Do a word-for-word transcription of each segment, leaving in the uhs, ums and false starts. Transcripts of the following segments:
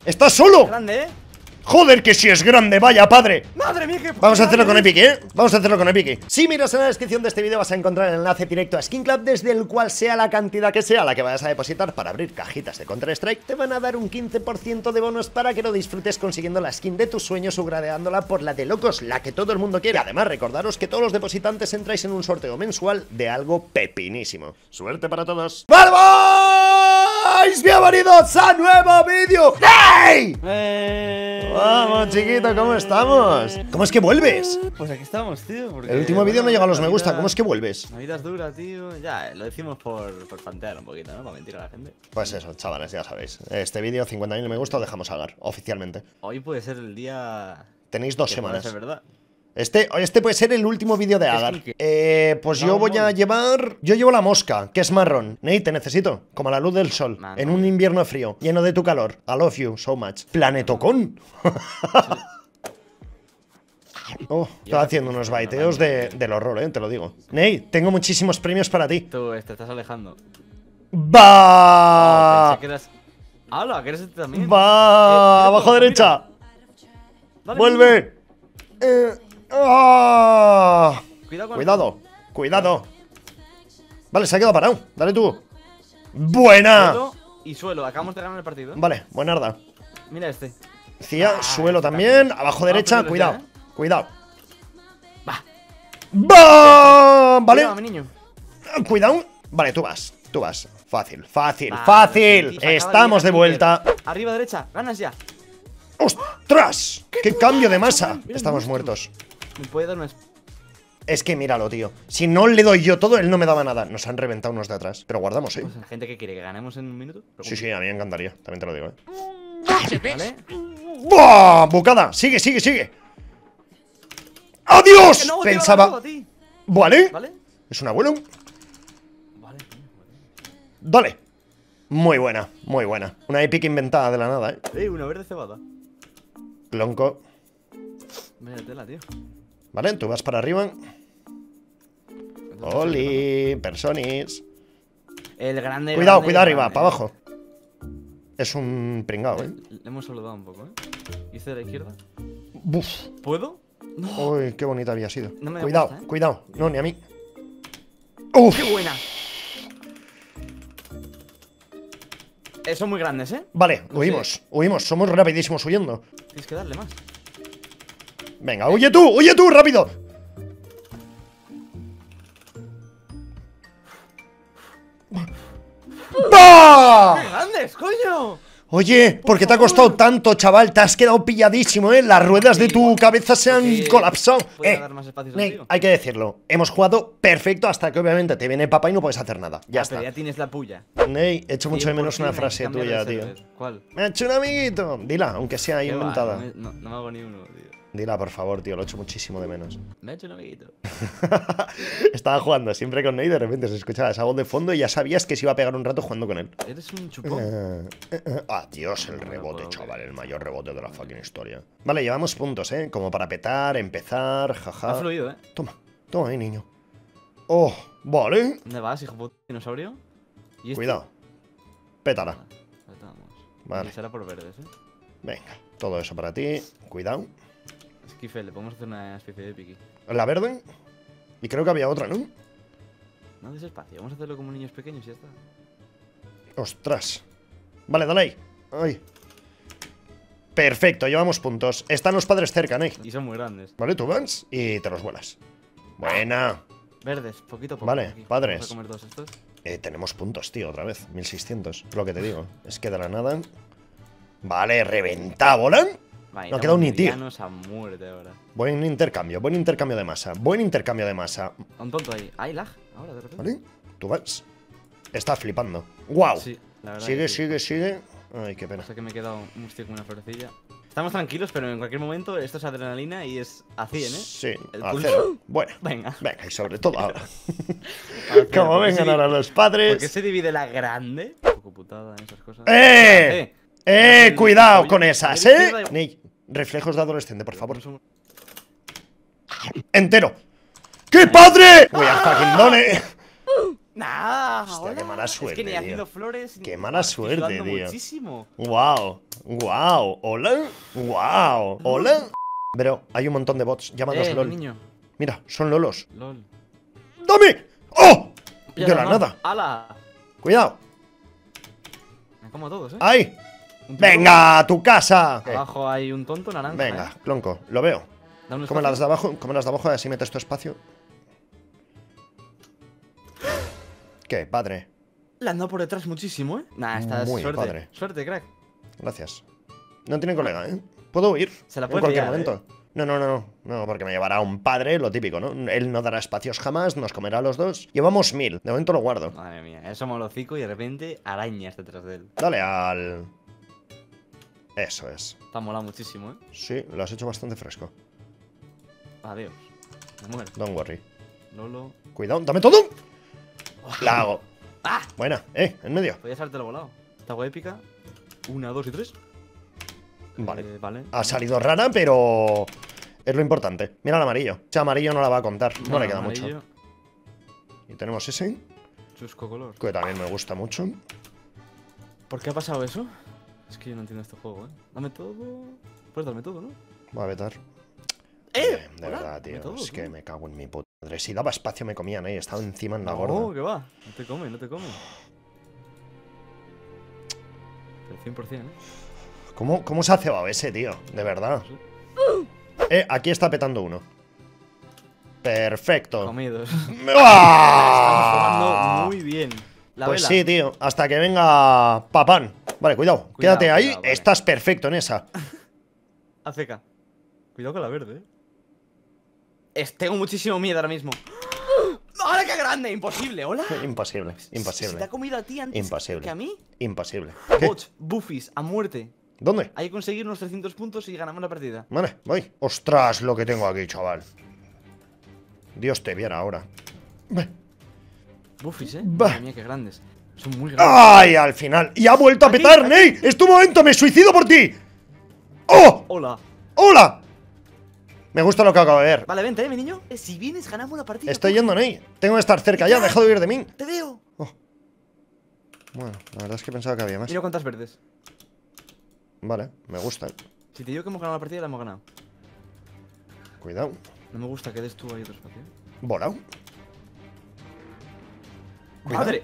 ¡Estás solo! Grande, ¿eh? ¡Joder, que si es grande! ¡Vaya padre! ¡Madre mía, qué... Vamos a hacerlo con Epic, ¿eh? Vamos a hacerlo con Epic. Si miras en la descripción de este vídeo vas a encontrar el enlace directo a Skin Club, desde el cual sea la cantidad que sea la que vayas a depositar para abrir cajitas de Counter-Strike, te van a dar un quince por ciento de bonos para que lo disfrutes consiguiendo la skin de tus sueños o gradeándola por la de locos, la que todo el mundo quiere. Además, recordaros que todos los depositantes entráis en un sorteo mensual de algo pepinísimo. ¡Suerte para todos! ¡Vamos! ¡Bienvenidos a nuevo vídeo! ¡Hey! Eh... Vamos, chiquito, ¿cómo estamos? ¿Cómo es que vuelves? Pues aquí estamos, tío. Porque, El último vídeo no llega a los la me gusta. vida- ¿Cómo es que vuelves? La vida es dura, tío. Ya, lo decimos por, por fantear un poquito, ¿no? Para mentir a la gente. Pues eso, chavales, ya sabéis. Este vídeo, cincuenta mil me gusta, o dejamos Agar, oficialmente. Hoy puede ser el día... Tenéis dos que puede semanas. ser verdad. Este, este puede ser el último vídeo de Agar. que- Eh, pues yo Vamos, voy a vamos. llevar... Yo llevo la mosca, que es marrón. Ney, te necesito. Como la luz del sol. Man. En un invierno frío, lleno de tu calor. I love you so much. Planetocon. Oh, estaba haciendo unos baiteos de, del horror, eh, te lo digo. Ney, tengo muchísimos premios para ti. Tú te estás alejando. ¡Va! Pensé que eras... ¡Hala! Que eres este también. ¡Va! Eh, mira, ¡Abajo mira. derecha! Dale, ¡Vuelve! Eh, ¡ah! mira. Cuidado con... Cuidado, cuidado. Vale, se ha quedado parado. Dale tú. ¡Buena! Suelo y suelo. Acabamos de ganar el partido. Vale, buenarda. Mira este. Cía, Ah, suelo está también. bien. Abajo Vamos derecha, a hacerlo cuidado. ya, ¿eh? Cuidado. Va. ¡Va! Vale. Cuidado, mi niño. Cuidado. Vale, tú vas. Tú vas. Fácil, fácil, Va, fácil. sí, se acaba Estamos de llegar vuelta. líder. Arriba derecha. Ganas ya. ¡Ostras! ¡Qué cambio de masa! Mira el Estamos monstruo. muertos. Me puede dar una... Es que míralo, tío. Si no le doy yo todo, él no me daba nada. Nos han reventado unos de atrás. Pero guardamos, ¿eh? Pues la gente que quiere que ganemos en un minuto. Sí, sí, a mí me encantaría. También te lo digo, ¿eh? ¿Vale? ¡Buah! ¡Bucada! ¡Sigue, sigue, sigue! ¡Adiós! Que no, tío, Pensaba... la hago a ti. ¿Vale? ¿Vale? ¿Es un abuelo? Vale, tío, vale. Dale. Muy buena, muy buena. Una epic inventada de la nada, ¿eh? Ey, una verde cebada. Clonco. Míratela, tío. Vale, tú vas para arriba. Oli, personis. El grande. Cuidado, grande, cuidado arriba, grande. para abajo. Es un pringao, ¿eh? Le, le hemos saludado un poco, ¿eh? Hice de la izquierda. Buf. ¿Puedo? No. Uy, qué bonita había sido. No me da Cuidado, gusta, ¿eh? cuidado. No, ni a mí. Uf. ¡Qué buena! Eh, son muy grandes, ¿eh? Vale, No huimos, sé. huimos. Somos rapidísimos huyendo. Tienes que darle más. Venga, huye tú, huye tú, rápido. ¡Bah! ¡Qué grandes, coño! Oye, ¿por qué te ha costado tanto, chaval? Te has quedado pilladísimo, ¿eh? Las ruedas de tu cabeza se han Porque colapsado. puede Eh, dar más espacios al Ney, tío. hay que decirlo. Hemos jugado perfecto hasta que obviamente te viene papá y no puedes hacer nada. Ya Ah, está. pero ya tienes la puya. Ney, echo mucho Tío, de menos por una fin hay que frase cambiar tuya, de tío. server. ¿Cuál? Me ha hecho un amiguito. Dila, aunque sea ¿Qué va? inventada. No, me- no, no me hago ni uno, tío. Dila, por favor, tío. Lo echo muchísimo de menos. Me ha hecho un amiguito. Estaba jugando siempre con Ney y de repente se escuchaba esa voz de fondo y ya sabías que se iba a pegar un rato jugando con él. Eres un chupón. Eh, eh, eh. Ah, Dios, el No me rebote, puedo chaval, creer. el mayor rebote de la fucking historia. Vale, llevamos puntos, ¿eh? Como para petar, empezar, Ha jaja. fluido, ¿eh? Toma, toma ahí, niño. Oh, vale. ¿Dónde vas, hijo puto dinosaurio? ¿Y este? Cuidado. Pétala. Ahí estamos. Vale. Y será por verdes, ¿eh? Venga, todo eso para ti. Cuidado. Esquife, le podemos hacer una especie de piqui. La verde. Y creo que había otra, ¿no? No des espacio, vamos a hacerlo como niños pequeños y ya está. Ostras. Vale, dale ahí. Ay. Perfecto, llevamos puntos. Están los padres cerca, Ney. Y son muy grandes. Vale, tú vas y te los vuelas. Buena. Verdes, poquito a poco. Vale, aquí. padres. Vamos a comer dos estos. Eh, tenemos puntos, tío, otra vez. mil seiscientos. Es lo que te digo. Es que de la nada. Vale, reventa, volan. Vale, No ha quedado ni tío. villanos a muerte ahora. Buen intercambio, buen intercambio de masa. Buen intercambio de masa. Un tonto ahí. Hay lag, ahora de repente. ¿Vale? Tú vas. Está flipando. ¡Wow! Sí, la verdad. Sigue, que sí. sigue, sigue. Ay, qué pena. O sea que me he quedado un hostia con una florecilla. Estamos tranquilos, pero en cualquier momento esto es adrenalina y es a cien, ¿eh? Sí, El a pulso. cero. Bueno, Venga. venga, y sobre todo ahora. A cero, Como porque vengan se- ahora los ¿Por qué padres. se divide la grande? Un poco putada en esas cosas. ¡Eh! ¡Eh! Cuidado con esas, ¿eh? Izquierda y- Ney, reflejos de adolescente, por favor. Un segundo. Entero. ¡Qué padre! Voy a fucking done. Nah, Hostia, qué hola. mala suerte, Es que ni tío. haciendo flores. Qué ni- mala Estoy suerte, sudando tío. Muchísimo. Wow, wow, hola, wow, hola. Pero hay un montón de bots llamados Eh, LOL. niño. Mira, son lolos. LOL. ¡Dame! ¡Oh! Ya De la no. nada. ¡Hala! Cuidado. Me como a todos, eh. ¡Ahí! Un tonto. ¡Venga, a tu casa! Abajo hay un tonto naranja. Venga, eh. clonco, lo veo. Da un Come espacio. las de abajo, come las de abajo, así metes tu espacio. ¿Qué, padre? Le han dado por detrás muchísimo, eh. Nah, esta es Muy suerte. padre. Suerte, crack. Gracias. No tiene colega, ¿eh? Puedo huir Se la en puede cualquier liar, momento. No, no, no, no, no, porque me llevará un padre, lo típico, ¿no? Él no dará espacios jamás, nos comerá a los dos. Llevamos mil, de momento lo guardo. Madre mía, eso molocico y de repente arañas detrás de él. Dale al... Eso es. Te ha molado muchísimo, eh. Sí, lo has hecho bastante fresco. Adiós. Me muero. Don't worry. Lolo. Cuidado, dame todo. La hago. ¡Ah! Buena, eh, en medio. Podías habértelo volado. Esta agua épica. Una, dos y tres. Vale. Eh, vale. Ha salido rara, pero... Es lo importante. Mira el amarillo. Ese amarillo no la va a contar. No, Bueno, le queda amarillo, mucho. Y tenemos ese, Chusco color. que también me gusta mucho. ¿Por qué ha pasado eso? Es que yo no entiendo este juego, eh. Dame todo. Puedes darme todo, ¿no? Voy a vetar. ¡Eh! De Hola, verdad, dame tío. todo, Es que tío. me cago en mi puta madre. Si daba espacio me comían, eh. Estaba encima en la No, gorda. que va. No te come, no te come. Pero cien por cien, eh. ¿Cómo, ¿Cómo se ha cebado ese, tío? De verdad. Sí. Eh, aquí está petando uno. Perfecto. Comidos. ¡Ah! Estamos jugando muy bien. La Pues vela. sí, tío. Hasta que venga Papán. Vale, cuidado. Cuidado, Quédate ahí. cuidado, vale. Estás perfecto en esa. A C K. Cuidado con la verde, eh. Es- tengo muchísimo miedo ahora mismo. ¡Ahora qué grande! ¡Imposible! ¿Hola? Imposible. ¿Se te ha Imposible. comido a ti antes Imposible. que a mí? Imposible. ¿Qué? Bots, buffies, a muerte. ¿Dónde? Hay que conseguir unos trescientos puntos y ganamos la partida. Vale, voy. Ostras, lo que tengo aquí, chaval. Dios te viera ahora. Ve. Buffies, eh. Bah. Madre mía, qué grandes. Son muy grandes. ¡Ay, al final! ¡Y ha vuelto a Aquí, petar, aquí. Ney! ¡Es tu momento! ¡Me suicido por ti! ¡Oh! Hola. ¡Hola! Me gusta lo que acabo de ver. Vale, vente, eh, mi niño. Eh, Si vienes, ganamos la partida. Estoy coge. yendo, Ney. Tengo que estar cerca ya. Deja de huir de mí. Te veo. Oh. Bueno, la verdad es que pensaba que había más. Mira cuántas verdes. Vale, me gusta. Si te digo que hemos ganado la partida, la hemos ganado. Cuidado. No me gusta que des tú ahí otro espacio. Volado. Cuidado. ¡Madre!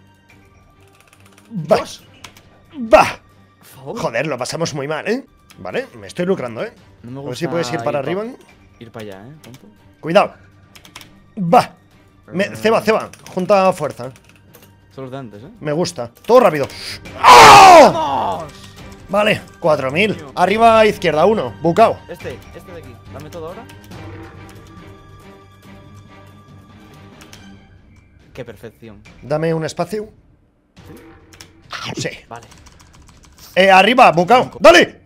Va. Dios. Va. Por favor. Joder, lo pasamos muy mal, ¿eh? Vale, me estoy lucrando, ¿eh? No me A gusta ver si puedes ir para pa- arriba. Ir para allá, eh, tonto. Cuidado. Va. Me, ceba, ceba. Junta fuerza. Son los de antes, eh. Me gusta. Todo rápido. ¡Oh! ¡Vamos! Vale, cuatro mil. Arriba a izquierda, uno. Bucao. Este, este de aquí. Dame todo ahora. Qué perfección. Dame un espacio. Sí. Vale. Eh, arriba, bucao. ¡Dale!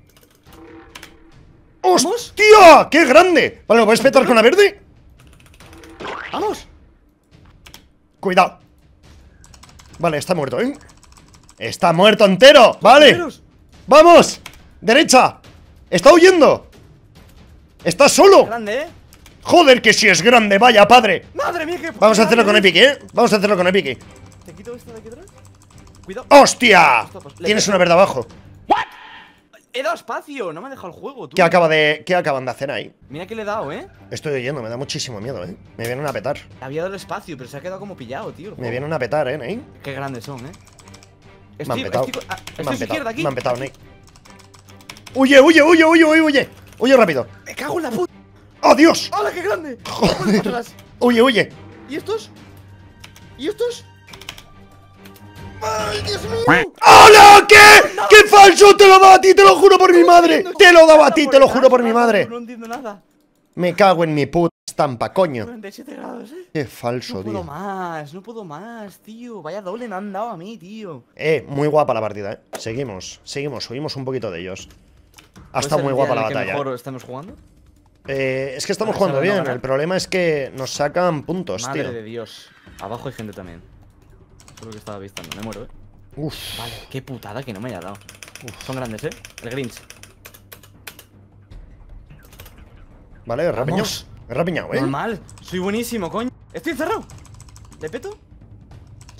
¿Vamos? ¡Hostia! ¡Qué grande! Vale, ¿lo puedes petar con la verde? ¡Vamos! Cuidado. Vale, está muerto, ¿eh? Está muerto entero. Vale. Primeros. ¡Vamos! ¡Derecha! ¡Está huyendo! ¡Está solo! Grande, eh. ¡Joder, que si es grande! ¡Vaya padre! ¡Madre mía, qué Vamos a hacerlo con grande! Epic, ¿eh? Vamos a hacerlo con Epic. ¿Te quito esto de aquí atrás? Cuidado. ¡Hostia! Le Tienes peto. una verde abajo. He dado espacio. No me ha dejado el juego, tú. ¿Qué acaba de. ¿Qué acaban de hacer ahí? Mira que le he dado, eh. Estoy oyendo, me da muchísimo miedo, ¿eh? Me vienen a petar. Había dado el espacio, pero se ha quedado como pillado, tío. el Me juego. vienen a petar, ¿eh, Ney? Qué grandes son, eh. Me han Estoy, petado. estoy, ah, Me estoy han a su izquierda, petado. aquí. Me han petado, Ney. ¡Huye, huye, huye, huye, huye, huye! ¡Huye rápido! Me cago en la puta. ¡Oh, Dios! ¡Hala, qué grande! ¡Joder! Atrás. ¡Huye, huye! ¿Y estos? ¿Y estos? ¡Ay, Dios mío! ¡Hola! ¿Qué? ¡Qué falso! ¡Te lo daba a ti! ¡Te lo juro por mi madre! ¡Te lo daba a ti! ¡Te lo juro por mi madre! No entiendo nada. Me cago en mi puta estampa, coño. cuarenta y siete grados, eh. Qué falso, No puedo tío. más, no puedo más, tío. Vaya doble me han dado a mí, tío. Eh, muy guapa la partida, eh. Seguimos, seguimos, subimos un poquito de ellos. Ha ¿Puede estado ser muy el guapa día la en el que batalla. mejor estamos jugando? Eh, es que estamos Para jugando saber no bien. ganar. El problema es que nos sacan puntos, Madre tío. de Dios. Abajo hay gente también. Solo que estaba avistando. Me muero, eh. Uf. Vale, qué putada que no me haya dado. Son grandes, eh. El Grinch. Vale, he rapiñado. Vamos. He rapiñado, eh. Normal. Soy buenísimo, coño. Estoy encerrado. ¿Le peto?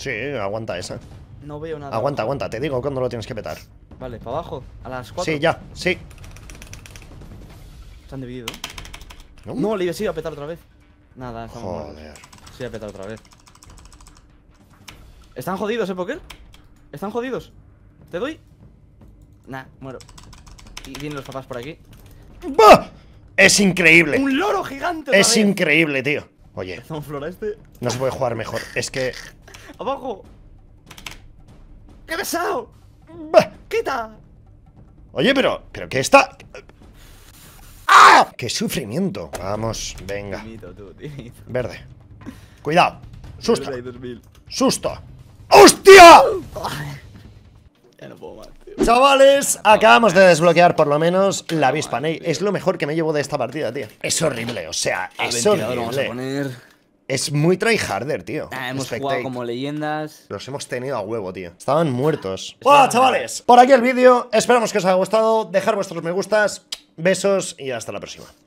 Sí, aguanta esa. No veo nada. Aguanta, aguanta, te digo cuándo lo tienes que petar. Vale, para abajo, a las cuatro. Sí, ya, sí. Se han dividido. No, No, le iba, sí, iba a petar otra vez. Nada, estamos muertos. Joder. Sí, iba a petar otra vez. Están jodidos, ¿eh, Poker? Están jodidos. ¿Te doy? Nah, muero. Y vienen los papás por aquí. ¡Bah! Es increíble. ¡Un loro gigante otra Es vez! increíble, tío. Oye, ¿Estamos flora este? no se puede jugar mejor. Es que... ¡Abajo! ¡Qué pesado! ¡Bah! ¡Quita! Oye, pero... ¿Pero qué está...? ¡Ah! ¡Qué sufrimiento! Vamos, venga. Timito, tú, timito. Verde. Cuidado. Susto. dos mil. Susto. ¡Hostia! Ya no puedo más, tío. Chavales, acabamos de desbloquear por lo menos la avispa Ney. Es lo mejor que me llevo de esta partida, tío. Es horrible, o sea, Al es ventilador vamos a horrible. poner. Es muy tryharder, tío. Ah, hemos Spectate. jugado como leyendas. Los hemos tenido a huevo, tío. Estaban muertos. ¡Hola, chavales! Por aquí el vídeo. Esperamos que os haya gustado. Dejar vuestros me gustas. Besos y hasta la próxima.